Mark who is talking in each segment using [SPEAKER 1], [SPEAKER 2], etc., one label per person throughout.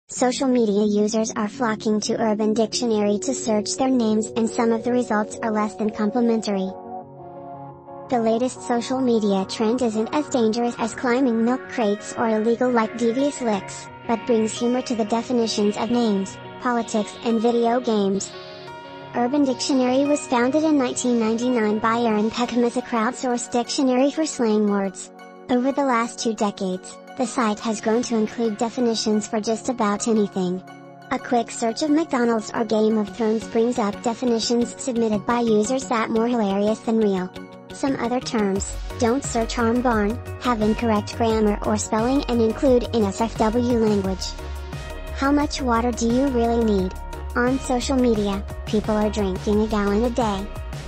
[SPEAKER 1] Social media users are flocking to Urban Dictionary to search their names, and some of the results are less than complimentary. The latest social media trend isn't as dangerous as climbing milk crates or illegal like devious licks, but brings humor to the definitions of names, politics and video games. Urban Dictionary was founded in 1999 by Aaron Peckham as a crowdsourced dictionary for slang words. Over the last 2 decades, the site has grown to include definitions for just about anything. A quick search of McDonald's or Game of Thrones brings up definitions submitted by users that more hilarious than real. Some other terms: don't search arm barn, have incorrect grammar or spelling and include NSFW language. How much water do you really need? On social media, people are drinking a gallon a day.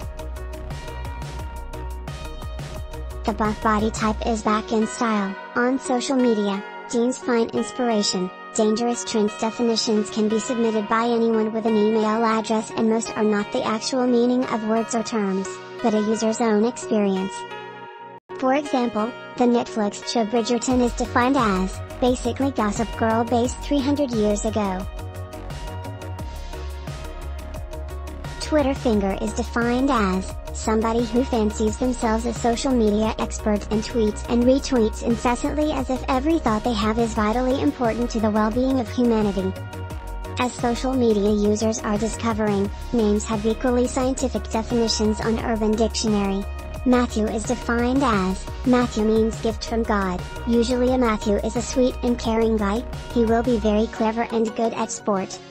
[SPEAKER 1] The buff body type is back in style. On social media, jeans find inspiration. Dangerous trends definitions can be submitted by anyone with an email address, and most are not the actual meaning of words or terms, but a user's own experience. For example, the Netflix show Bridgerton is defined as, basically Gossip Girl based 300 years ago. Twitter finger is defined as, somebody who fancies themselves a social media expert and tweets and retweets incessantly as if every thought they have is vitally important to the well-being of humanity. As social media users are discovering, names have equally scientific definitions on Urban Dictionary. Matthew is defined as, Matthew means gift from God. Usually a Matthew is a sweet and caring guy. He will be very clever and good at sport.